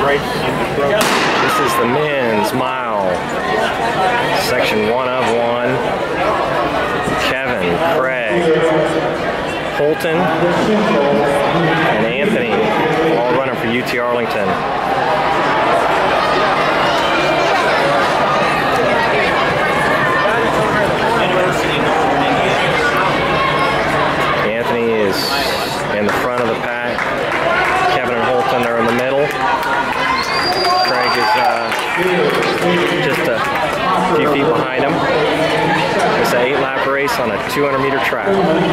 This is the men's mile, section 1 of 1. Kevin, Craig, Holton, and Anthony all running for UT Arlington. Anthony is in the front of the pack. Kevin and Holton are in the middle. Craig is just a few feet behind him. It's an 8-lap race on a 200-meter track.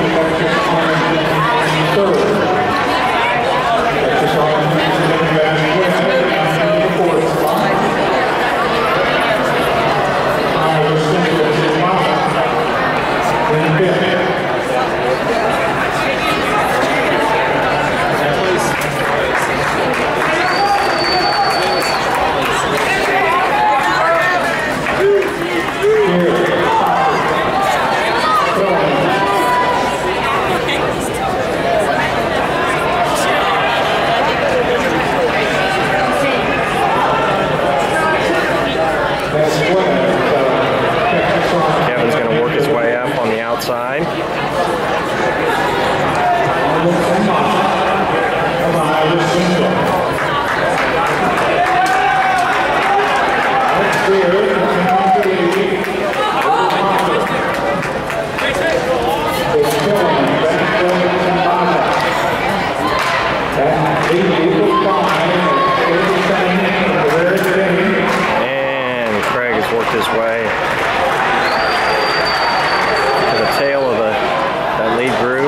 Kevin's going to work his way up on the outside. And Craig has worked his way to the tail of that lead group.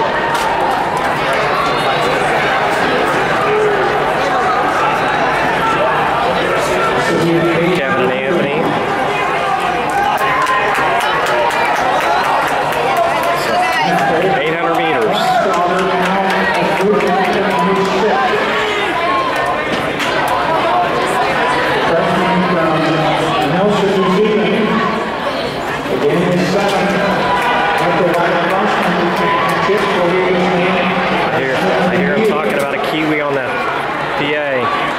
Kevin and Anthony. So, 800 meters. I hear him talking about a Kiwi on the PA.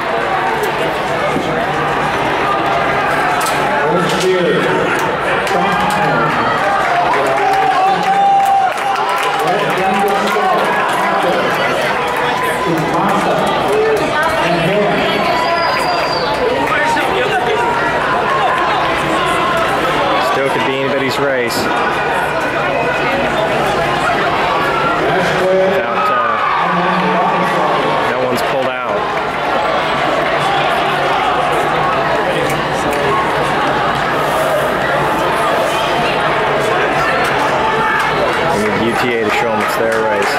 Still could be anybody's race. No one's pulled out. We need UTA to show them it's their race.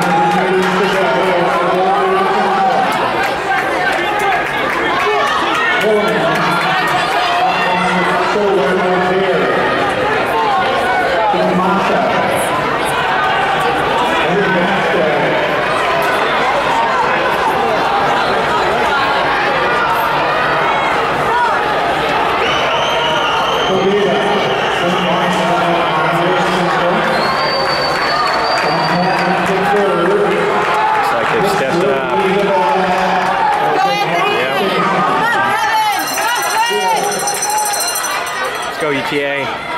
Looks like they've stepped it up. Yep. Let's go, UTA.